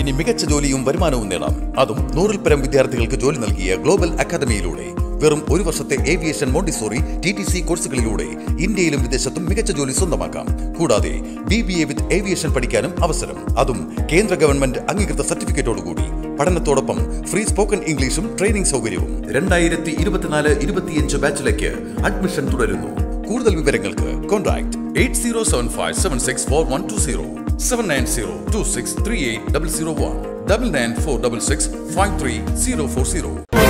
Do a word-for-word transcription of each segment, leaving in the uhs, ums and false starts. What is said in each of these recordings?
ഇനി മികച്ച ജോലിയും വരുമാനവും നേടാം. അതും നൂറിൽ പരം വിദ്യാർത്ഥികൾക്ക് ജോലി നൽകിയ ഗ്ലോബൽ അക്കാദമിയിലൂടെ. വെറും ഒരു വർഷത്തെ aviation Montessori T T C കോഴ്സുകളിലൂടെ ഇന്ത്യയിലും വിദേശത്തും മികച്ച ജോലി സ്വന്തമാക്കാം. കൂടാതെ B B A with aviation പഠിക്കാനും അവസരം. അതും കേന്ദ്ര ഗവൺമെന്റ് അംഗീകൃത സർട്ടിഫിക്കറ്റോടുകൂടി. പഠനത്തോടൊപ്പം ഫ്രീ സ്പോക്കൺ ഇംഗ്ലീഷും ട്രെയിനിംഗ് സൗകര്യവും. രണ്ടായിരത്തി ഇരുപത്തിനാല് ഇരുപത്തിയഞ്ച് ബാച്ചിലേക്ക് അഡ്മിഷൻ തുടരുന്നു. കൂടുതൽ വിവരങ്ങൾക്ക് contact eight zero seven five seven six four one two zero seven nine zero two six three eight double zero one double nine four double six five three zero four zero.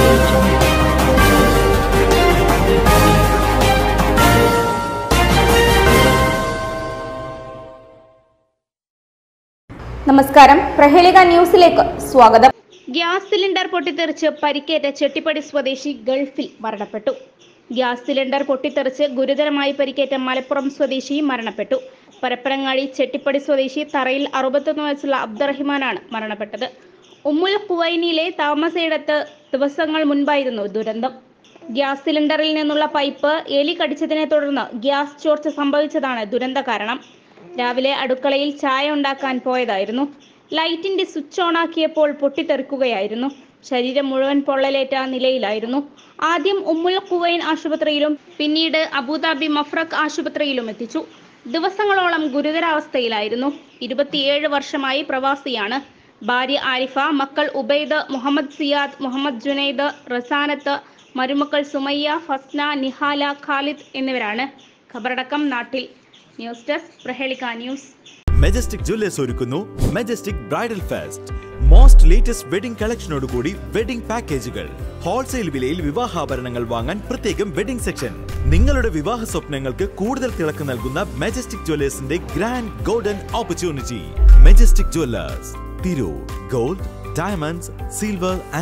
നമസ്കാരം, പ്രഹേളിക ന്യൂസിലേക്ക് സ്വാഗതം. Gas cylinder പൊട്ടിത്തെറിച്ച് പരിക്കേറ്റ ചെട്ടിപ്പടി സ്വദേശി ഗൾഫിൽ മരണപ്പെട്ടു. Gas cylinder പൊട്ടിത്തെറിച്ച് ഗുരുതരമായി പരിക്കേറ്റ മലപ്പുറം സ്വദേശി മരണപ്പെട്ടു. പരപ്പനങ്ങാടി ചെട്ടിപ്പടി സ്വദേശി തറയിൽ അറുപത്തൊന്ന് വയസ്സുള്ള അബ്ദുറഹിമാനാണ് മരണപ്പെട്ടത്. ഉമ്മുൽ ഖുവൈനിയിലെ താമസയിടത്ത് ദിവസങ്ങൾ മുൻപായിരുന്നു ദുരന്തം. ഗ്യാസ് സിലിണ്ടറിൽ നിന്നുള്ള പൈപ്പ് എലി കടിച്ചതിനെ തുടർന്ന് ഗ്യാസ് ചോർച്ച സംഭവിച്ചതാണ് ദുരന്ത കാരണം. രാവിലെ അടുക്കളയിൽ ചായ ഉണ്ടാക്കാൻ പോയതായിരുന്നു. ലൈറ്റിന്റെ സ്വിച്ച് ഓണാക്കിയപ്പോൾ പൊട്ടിത്തെറിക്കുകയായിരുന്നു. ശരീരം മുഴുവൻ പൊള്ളലേറ്റ നിലയിലായിരുന്നു. ആദ്യം ഉമ്മുൽ ഖുവൈൻ ആശുപത്രിയിലും പിന്നീട് അബുദാബി മഫ്രഖ് ആശുപത്രിയിലും എത്തിച്ചു. ദിവസങ്ങളോളം ഗുരുതരാവസ്ഥയിലായിരുന്നു. ഇരുപത്തിയേഴ് വർഷമായി പ്രവാസിയാണ്. ഭാര്യ ആരിഫ, മക്കൾ ഉബൈദ്, മുഹമ്മദ് സിയാദ്, മുഹമ്മദ് ജുനൈദ്, റസാനത്ത്, മരുമക്കൾ സുമയ്യ, ഫസ്ന, നിഹാല, ഖാലിദ് എന്നിവരാണ്. ഖബറടക്കം നാട്ടിൽ. News desk Prahelika news. Majestic jewellers ഒരുക്കുന്നു Majestic bridal fest. Most latest wedding കളക്ഷനോടുകൂടി വെഡിംഗ് പാക്കേജുകൾ. ഹോൾസെയിൽ വിലയിൽ വിവാഹാഭരണങ്ങൾ വാങ്ങാൻ പ്രത്യേകം വെഡിംഗ് സെക്ഷൻ. നിങ്ങളുടെ വിവാഹ സ്വപ്നങ്ങൾക്ക് കൂടുതൽ തിളക്കം നൽകുന്ന മെജസ്റ്റിക് ജ്വല്ലേഴ്സിന്റെ grand golden opportunity. Majestic Jewellers, Tirur. Gold, diamonds, silver